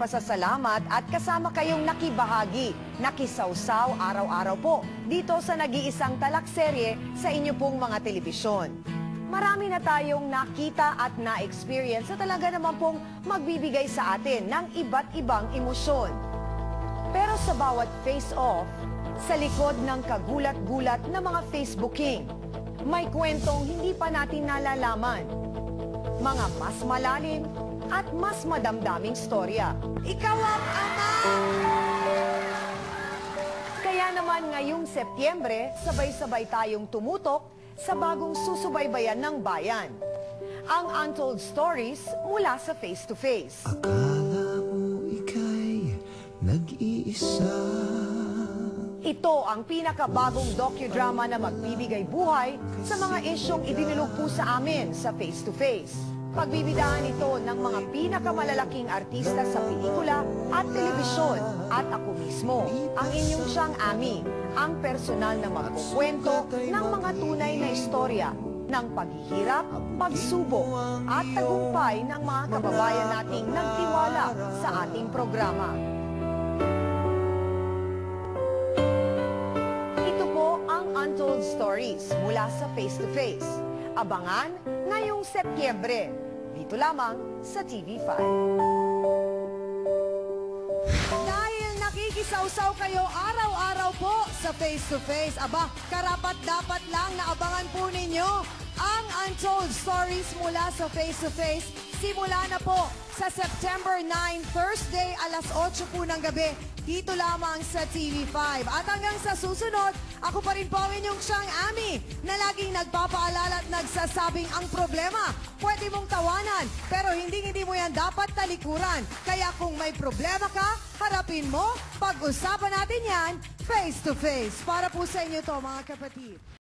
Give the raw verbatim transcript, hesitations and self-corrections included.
pasasalamat at kasama kayong nakibahagi, nakisawsaw araw-araw po dito sa nag-iisang talakserye sa inyo pong mga telebisyon. Marami na tayong nakita at na-experience na talaga naman pong magbibigay sa atin ng iba't ibang emosyon. Pero sa bawat face-off, sa likod ng kagulat-gulat na mga Facebooking, may kwentong hindi pa natin nalalaman. Mga mas malalim at mas madamdaming storya. Ikaw ang ama! Kaya naman ngayong Setyembre, sabay-sabay tayong tumutok sa bagong susubaybayan ng bayan. Ang Untold Stories mula sa Face to Face. Akala mo ika'y nag-iisa. Ito ang pinakabagong docudrama na magbibigay buhay sa mga isyong idinulog po sa amin sa Face to Face. Pagbibidahan ito ng mga pinakamalalaking artista sa pelikula at telebisyon at ako mismo, ang inyong siyang Ami, ang personal na magkukwento ng mga tunay na istorya ng paghihirap, pagsubok at tagumpay ng mga kababayan nating nagtiwala sa ating programa. Ito po ang Untold Stories mula sa Face to Face. Abangan ngayong Setyembre, dito lamang sa T V five. Dahil nakikisawsaw kayo araw-araw po sa Face to Face, aba, karapat-dapat lang na abangan po ninyo ang Untold Stories mula sa Face to Face. Simula na po sa September ninth, Thursday, alas otso po ng gabi, dito lamang sa T V five. At hanggang sa susunod, ako pa rin po ang inyong siyang Ami na laging nagpapaalala at nagsasabing ang problema pwede mong tawanan, pero hindi-hindi mo yan dapat talikuran. Kaya kung may problema ka, harapin mo, pag-usapan natin yan face to face. Para po sa inyo to, mga kapatid.